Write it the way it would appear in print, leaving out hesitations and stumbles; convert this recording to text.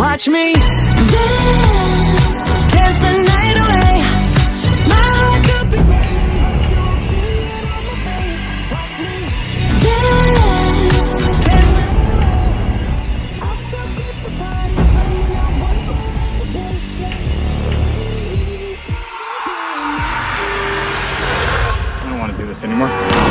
Watch me dance, dance the night away. My heart could be dance, dance the I don't want to do this anymore.